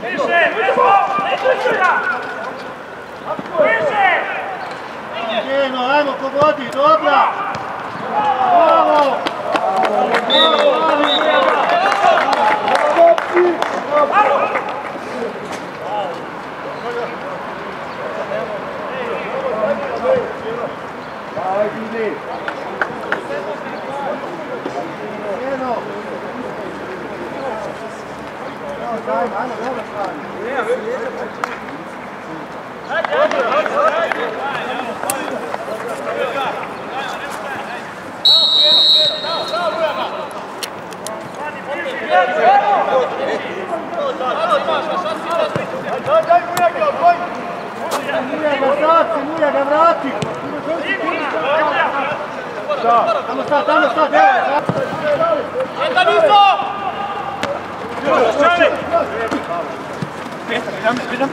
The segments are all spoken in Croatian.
Njeno, ajmo pogodi, dobra! Bravo! Muja ga vrati! Tamo sad, evo! Jedna niso! Idem.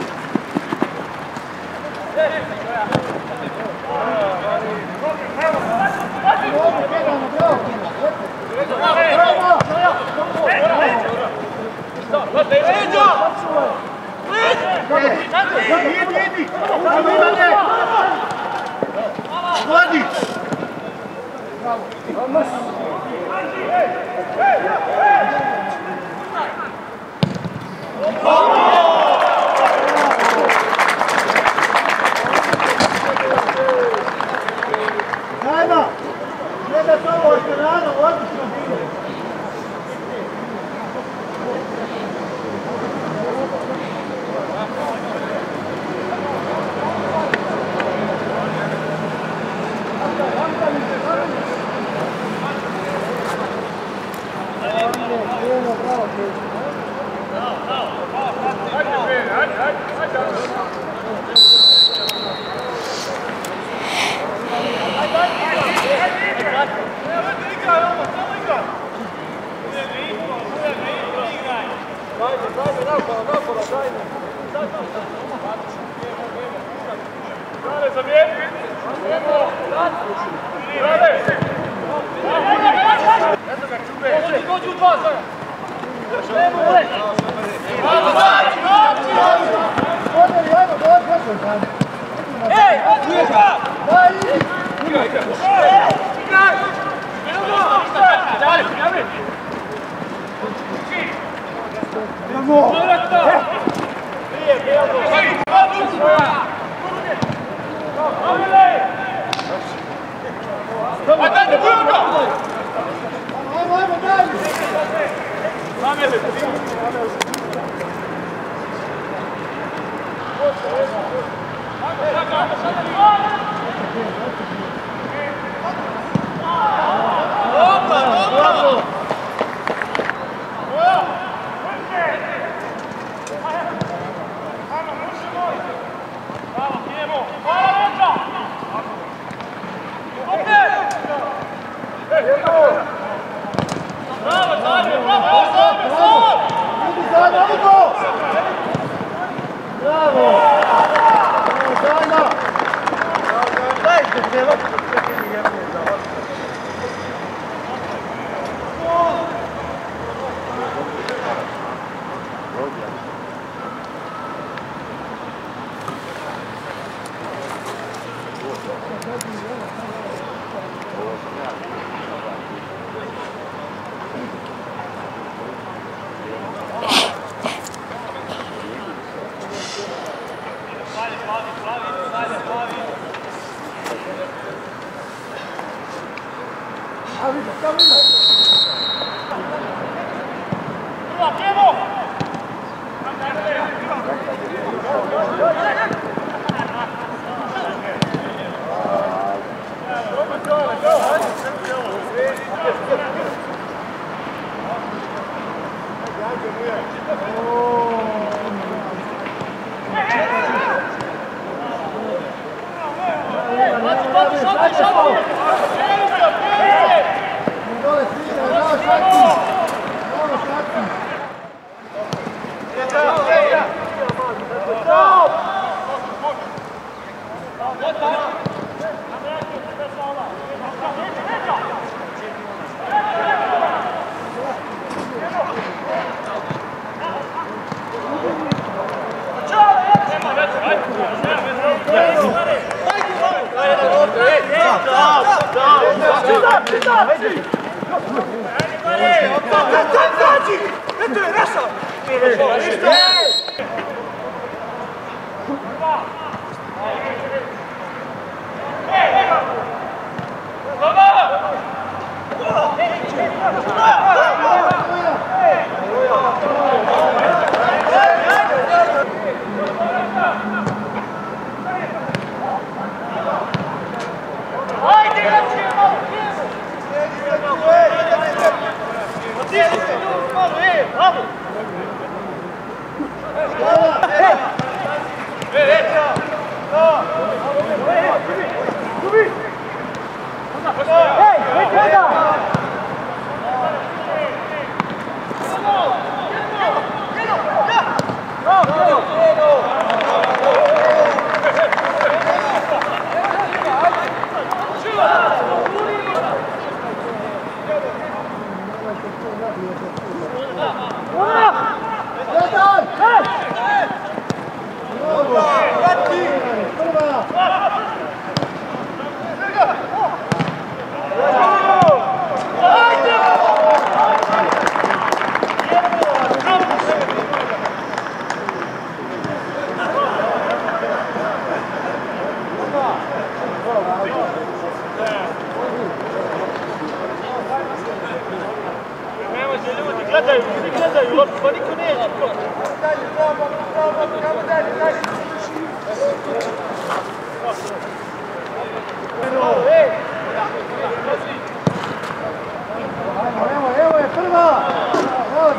Evo je prva! Evo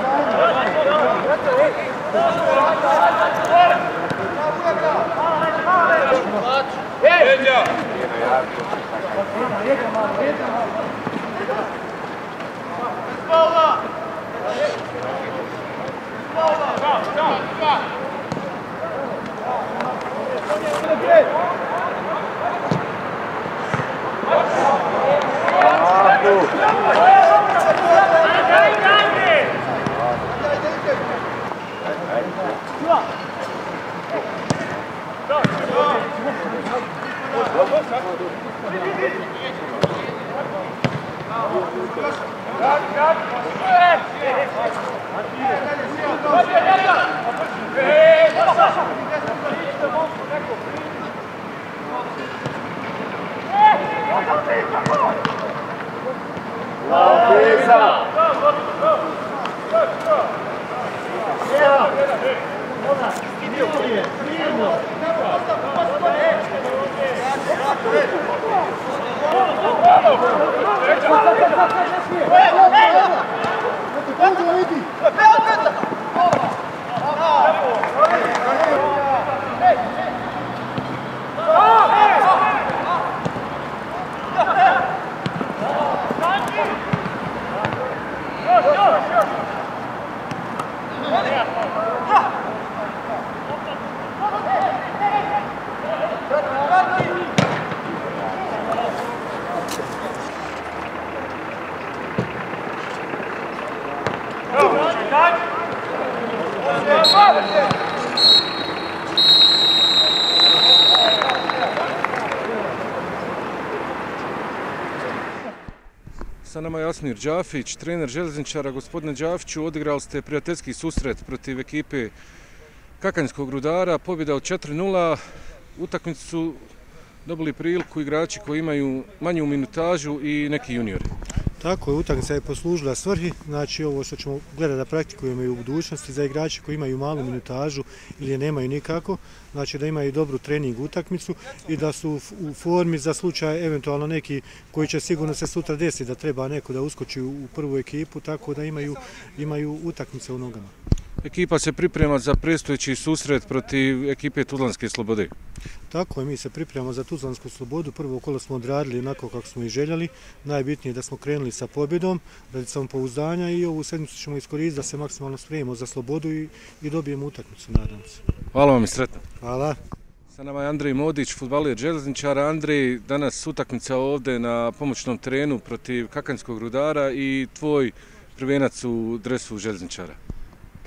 Sa nama je Jasmir Đafić, trener željezničara. Gospodine Đafiću, odigrali ste prijateljski susret protiv ekipe Kakanjskog Rudara, pobjeda od 4:0. Utakmicu su dobili priliku igrači koji imaju manju minutažu i neki juniori. Tako je, utakmica je poslužila svrhi, znači ovo što ćemo gledati da praktikujemo i u budućnosti za igrače koji imaju malu minutažu ili je nemaju nikako, znači da imaju dobru trening utakmicu i da su u formi za slučaj eventualno neki koji će sigurno se sutra desiti da treba neko da uskoči u prvu ekipu, tako da imaju utakmice u nogama. Ekipa se priprema za predstojeći susret protiv ekipe Tuzlanske Slobode. Tako je, mi se pripremamo za Tuzlansku Slobodu. Prvo kolo smo odradili onako kako smo i željeli. Najbitnije je da smo krenuli sa pobjedom, radi samopouzdanja i ovu sedmicu ćemo iskoristiti da se maksimalno spremimo za Slobodu i dobijemo utakmicu, nadam se. Hvala vam i sretno. Hvala. Sa nama je Andrej Modić, fudbaler željezničara. Andrej, danas utakmica ovdje na pomoćnom terenu protiv Kakanjskog Rudara i tvoj prvenac u dresu željezničara.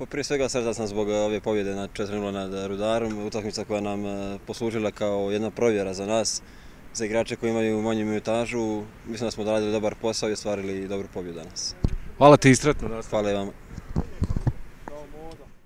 Pa prije svega sretan sam zbog ove pobjede na 4:0 nad Rudarom, utakmica koja nam poslužila kao jedna provjera za nas, za igrače koji imaju manju minutažu. Mislim da smo odradili dobar posao i ostvarili dobru pobjedu danas. Hvala ti i sretno nastavak. Hvala i vama.